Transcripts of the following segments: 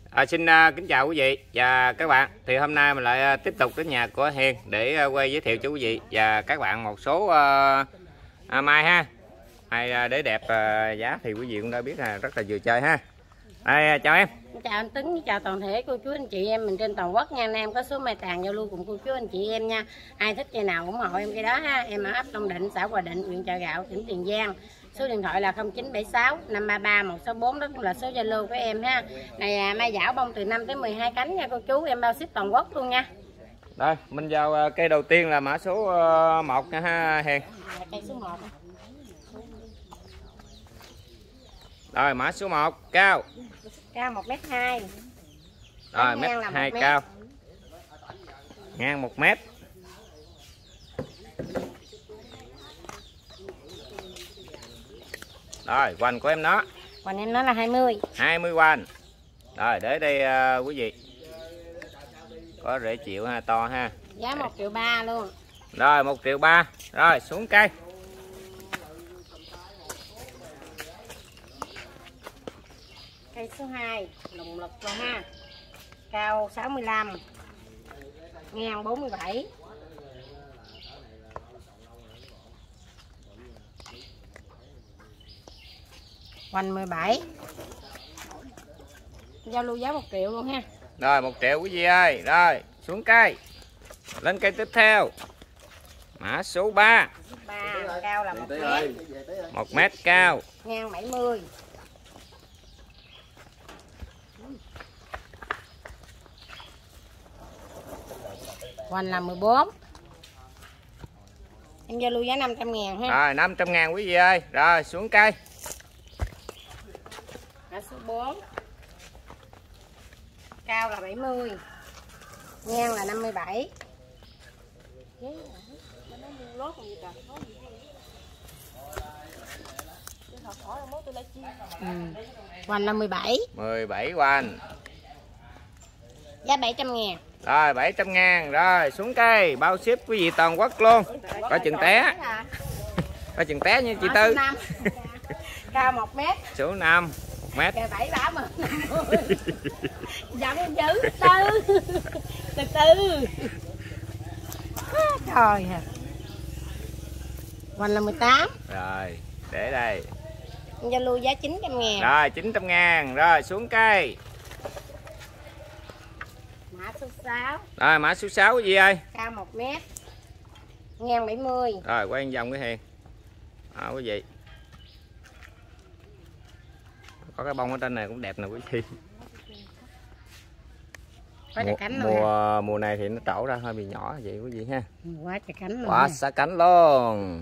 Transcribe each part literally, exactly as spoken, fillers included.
À, xin uh, kính chào quý vị và các bạn. Thì hôm nay mình lại uh, tiếp tục đến nhà của Hiền để uh, quay giới thiệu cho quý vị và các bạn một số uh, uh, mai ha. Mai uh, để đẹp uh, giá thì quý vị cũng đã biết là rất là vừa chơi ha. Đây, uh, chào em. Chào anh Tuấn, chào toàn thể cô chú anh chị em mình trên toàn quốc nha. Anh em có số mai tàn giao lưu cùng cô chú anh chị em nha. Ai thích cây nào ủng hộ em cây đó ha. Em ở ấp Long Định, xã Hòa Định, huyện Chợ Gạo, tỉnh Tiền Giang. Số điện thoại là không chín bảy sáu năm ba ba một sáu bốn, đó cũng là số Zalo của em ha. Này à, mai dảo bông từ năm tới mười hai cánh nha cô chú, em bao ship toàn quốc luôn nha. Rồi, mình vào uh, cây đầu tiên là mã số uh, một nha ha Hiền. Cây số một. Rồi, mã số một cao. Cao một mét hai. Rồi, mét hai cao. Ngang một mét. Rồi, hoành của em nó. Hoành em nó là hai mươi. hai mươi hoành. Rồi, để đây uh, quý vị. Có rễ chịu ha, to ha. Giá một triệu ba luôn. Rồi, một triệu ba. Rồi, xuống cây. Cây số hai, lùng lực rồi ha. Cao sáu mươi lăm. Ngang bốn mươi bảy. Hoành mười bảy. Giao lưu giá một triệu luôn ha. Rồi, một triệu quý vị ơi. Rồi, xuống cây. Lên cây tiếp theo. Mã số ba. ba, cao là một mét. một mét cao. Ngang bảy mươi. Hoành là mười bốn. Em giao lưu giá năm trăm ngàn ha. Rồi, năm trăm ngàn quý vị ơi. Rồi, xuống cây. Mã số bốn. Cao là bảy mươi. Ngang là năm mươi bảy. Ừ. Hoành là mười bảy. mười bảy hoành. Giá bảy trăm ngàn. Rồi, bảy trăm ngàn. Rồi, xuống cây. Bao ship quý vị toàn quốc luôn. Có chừng té. Có chừng té như chị Tư. Cao một mét. Số năm. Mét. bảy bả mà. Giận dữ Tư. Từ từ. Trời hả. Hoành là mười tám. Rồi, để đây. Giao lưu giá chín trăm ngàn. Rồi, chín trăm ngàn. Rồi, xuống cây. Mã số sáu. Rồi, mã số sáu gì ơi? Cao một mét. Ngang bảy mươi. Rồi, quay một vòng cái Hiền. Đó, quý vị. Có cái bông ở trên này cũng đẹp nè quý vị. Mùa, mùa, mùa này thì nó trổ ra hơi bị nhỏ vậy quý vị ha. Quá trời cánh luôn. Quá xả cánh luôn.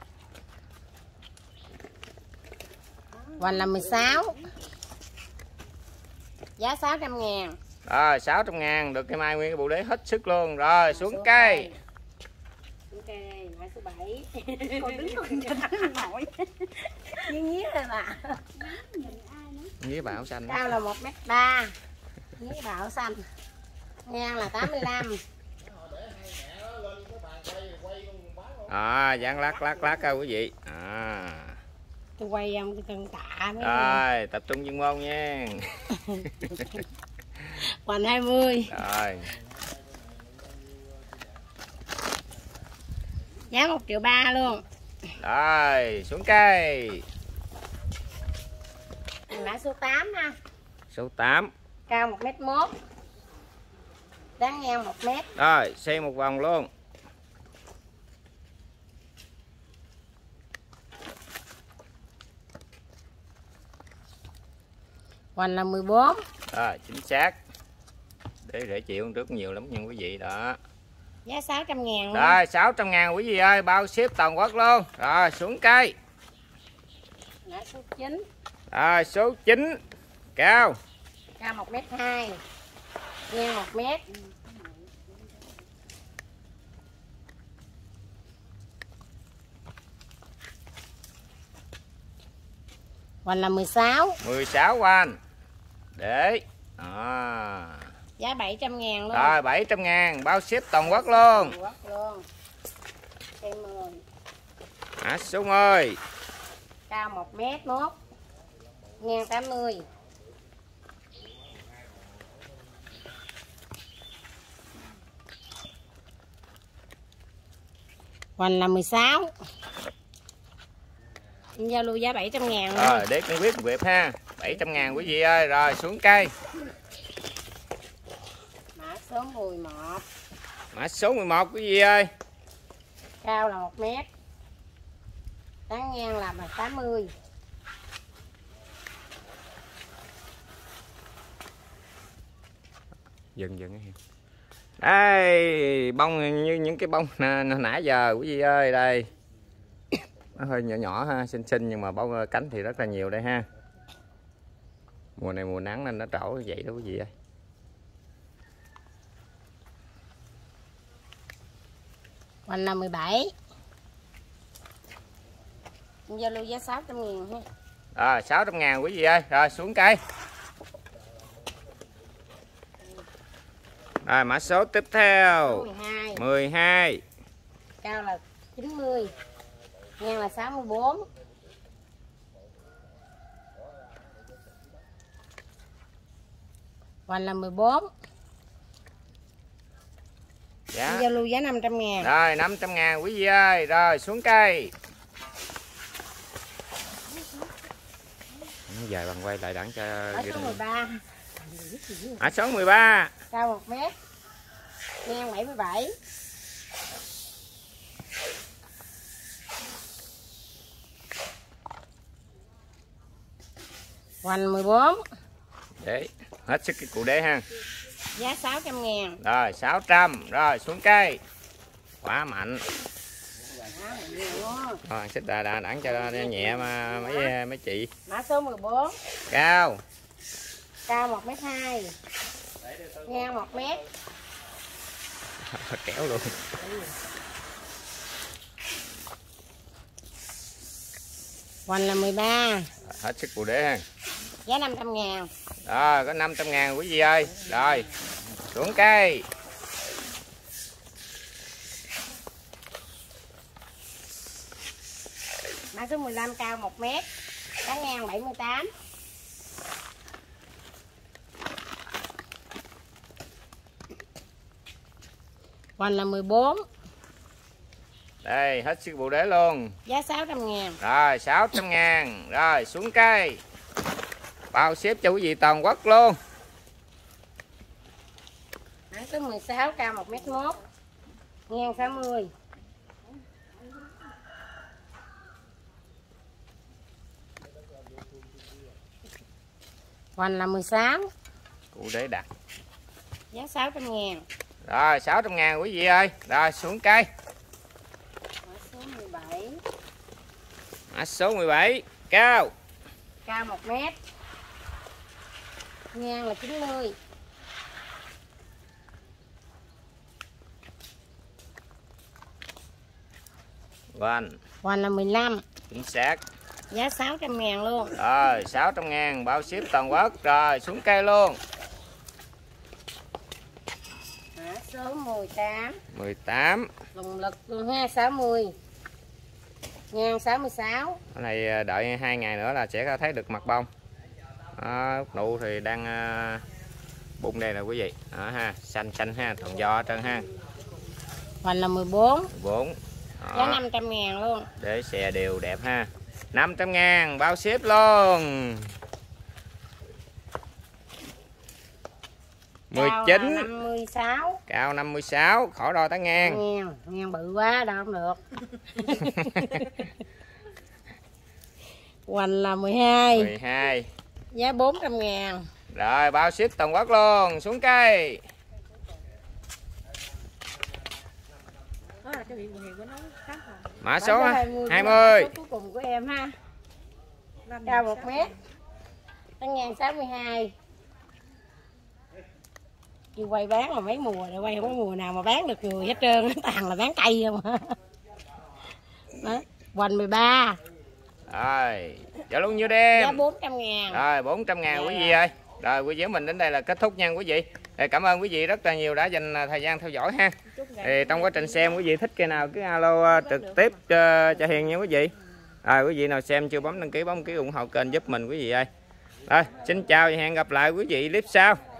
Hoành là mười sáu. Giá sáu trăm ngàn. Rồi, sáu trăm ngàn. Được cây mai nguyên cái bộ đế hết sức luôn. Rồi, xuống số cây. Xuống cây. Mã số bảy. Con đứng con cho đánh nổi. Nhí nhí rồi mà. Nhí bảo xanh. Cao là một mét ba. Nhí bảo xanh. Ngang là tám mươi lăm. À, dán lát lát lát coi quý vị. À. Tôi quay ông tôi cần tạ mấy. Rồi, tập trung chuyên môn nha. Hoành hai mươi. Rồi. Giá một triệu ba luôn. Rồi, xuống cây. Mã số tám ha. Số tám. Cao một mét một. Đáng ngang một mét. Rồi, xây một vòng luôn. Hoành là mười bốn. Rồi, chính xác. Để rễ chịu trước nhiều lắm nha quý vị đó. Giá sáu trăm ngàn luôn. Rồi, sáu trăm ngàn quý vị ơi, bao ship toàn quốc luôn. Rồi, xuống cây. Mã số chín. Rồi, số chín. Cao. Cao một mét hai. Ngang một mét. Hoành là mười sáu. mười sáu hoành. Để. À. Giá bảy trăm ngàn luôn. Rồi, bảy trăm ngàn, bao ship toàn quốc luôn. Toàn quốc luôn. Cây mười. Mã số mười. Cao một mét một. Ngang tám mươi. Hoành là mười sáu. Giao lưu giá bảy trăm ngàn. Rồi để con quyết quẹp ha. bảy trăm ngàn quý vị ơi. Rồi xuống cây. Mã số mười một. Mã số mười một quý vị ơi. Cao là một mét. Tán ngang là tám mươi. Dừng dừng đây, bông như những cái bông nãy giờ quý vị ơi. Đây nó hơi nhỏ nhỏ ha, xinh xinh, nhưng mà bông cánh thì rất là nhiều đây ha. Mùa này mùa nắng nên nó trổ vậy đó quý vị ơi. Hoành là mười bảy. Giao lưu giá sáu trăm ngàn ha. Rồi sáu trăm ngàn quý vị ơi. Rồi xuống cây. Rồi mã số tiếp theo. mười hai. mười hai. Cao là chín mươi. Ngang là sáu mươi bốn. Hoành là mười bốn. Dạ. Giao lưu giá năm trăm ngàn. Rồi năm trăm ngàn quý vị ơi. Rồi xuống cây. Dài bằng quay lại đẳng cho Mã số mười ba. Mã số mười ba. Cao một mét. Ngang bảy mươi bảy. Hoành mười bốn. Để hết sức cái cụ đế ha. Giá sáu trăm ngàn. Rồi sáu trăm. Rồi xuống cây. Quá mạnh. Rồi xích đà đà đẳng cho nhẹ mà mấy mấy chị. Mã số mười bốn. Cao. Cao một mét hai. Ngang một mét. Kéo luôn. Hoành là mười ba. Hết sức cụ đế ha. Giá năm trăm ngàn. Rồi có năm trăm ngàn quý vị ơi. Rồi xuống cây. Mã số mười lăm. Cao một mét. Tán ngang bảy mươi tám. Hoành là mười bốn. Đây hết sức bộ đế luôn. Giá sáu trăm ngàn. Rồi sáu trăm ngàn. Rồi xuống cây. Bao xếp cho quý vị toàn quốc luôn. Mã số mười sáu. Cao một mét một. Ngang sáu mươi. Hoành là mười sáu. Cụ đế đặt. Giá sáu trăm ngàn. Rồi sáu trăm ngàn quý vị ơi. Rồi xuống cây. Mã số mười bảy. Mã số mười bảy. Cao. Cao một mét. Ngang là chín mươi. Hoành. Hoành là mười lăm. Chính xác. Giá sáu trăm ngàn luôn. Rồi sáu trăm ngàn bao ship toàn quốc. Rồi xuống cây luôn. Mã số mười tám. mười tám. Lùng lực luôn ha. Sáu mươi. Ngang sáu mươi sáu. Cái này đợi hai ngày nữa là sẽ thấy được mặt bông. Đó, nụ thì đang bung đây nè quý vị. Đó ha, xanh xanh ha, thuận do trơn ha. Hoành là mười bốn. mười bốn. Giá năm trăm ngàn luôn. Để xè đều đẹp ha. năm trăm ngàn bao ship luôn. mười chín. Cao năm mươi sáu. Cao năm mươi sáu, khỏi đo tán ngang. Ngang, ngang bự quá đâu không được. Hoành là mười hai. mười hai. Giá bốn trăm ngàn. Rồi bao ship toàn quốc luôn, xuống cây. Mã số hai mươi. Cuối cùng của em ha. Cao một mét. Tán ngang sáu mươi hai. Chị quay bán mà mấy mùa rồi, quay không có mùa nào mà bán được người hết trơn, toàn là bán cây không hả? Đó, hoành mười ba. Rồi, trả luôn nhiêu đêm? Giá bốn trăm ngàn. Rồi bốn trăm ngàn quý vị ơi. Rồi quý vị mình đến đây là kết thúc nha quý vị. Thì cảm ơn quý vị rất là nhiều đã dành thời gian theo dõi ha. Thì trong quá trình xem quý vị thích cây nào cứ alo trực tiếp cho, cho Hiền nha quý vị. Rồi quý vị nào xem chưa bấm đăng ký bấm ký ủng hộ kênh giúp mình quý vị ơi. Rồi xin chào và hẹn gặp lại quý vị clip sau.